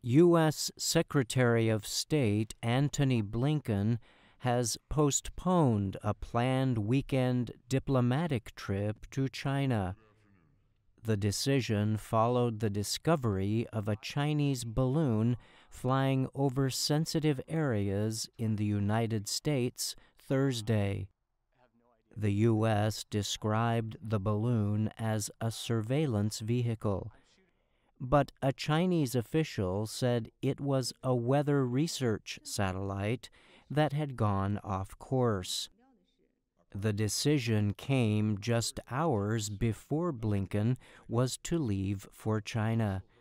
U.S. Secretary of State Antony Blinken has postponed a planned weekend diplomatic trip to China. The decision followed the discovery of a Chinese balloon flying over sensitive areas in the United States Thursday. The U.S. described the balloon as a surveillance vehicle, but a Chinese official said it was a weather research satellite that had gone off course. The decision came just hours before Blinken was to leave for China.